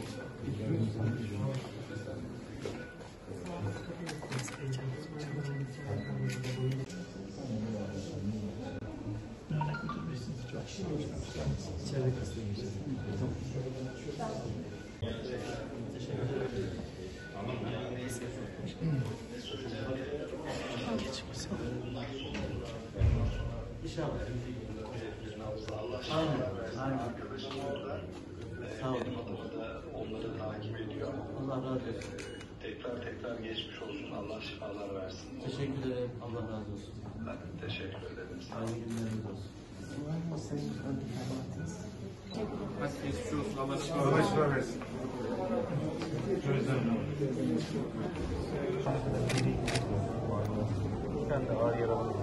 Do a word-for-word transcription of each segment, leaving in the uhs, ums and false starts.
İnşallah. Aynen. Aynen. Sağ olun. Onları takip ediyor. Allah razı olsun. Tekrar tekrar geçmiş olsun. Allah şifalar versin. Teşekkür ederim. Allah razı olsun. Ben teşekkür ederim. Hayırlı günleriniz olsun. Hadi geçmiş olsun. Allah şifa Allah şifa versin. Ben de ağır yaralı.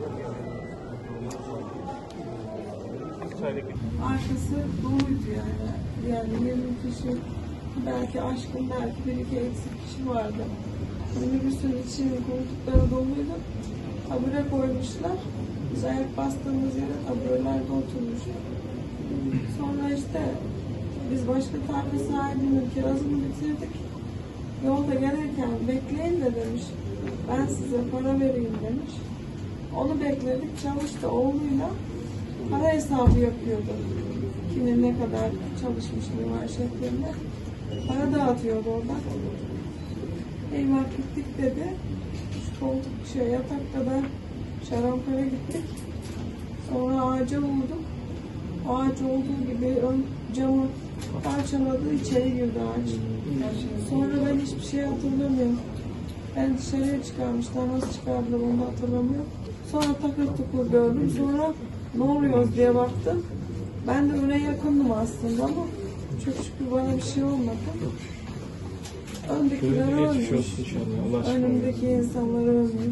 Arkası doluydu yani. Yani yirmi kişi, belki aşkın belki bir iki eksik kişi vardı. Minibüsün içi koltukları doluydu. Tabure koymuşlar. Biz ayak bastığımız yere taburelerde oturmuştuk. Sonra işte biz başka tarla sahibinin kirazını bitirdik. Yolda gelirken bekleyin de demiş. Ben size para vereyim demiş. Onu bekledik, çalıştı oğluyla. Para hesabı yapıyordu. Kimin ne kadar çalışmışlığı var şeklinde. Para dağıtıyordu oradan. Eyvah gittik dedi. Şu koltuk şey, yatakta da şarampole gittik. Sonra ağaca vurduk. Ağaç olduğu gibi ön camı parçaladı, içeri girdi ağaç. Sonra ben hiçbir şey hatırlamıyorum. Ben dışarıya çıkarmışlar, nasıl çıkardılar onu hatırlamıyorum. Sonra takır tukur gördüm. Sonra ne oluyoruz diye baktım. Ben de öne yakındım aslında ama çok şükür bana bir şey olmadı. Öndekiler ölmüş. Önümdeki insanlar ölmüş.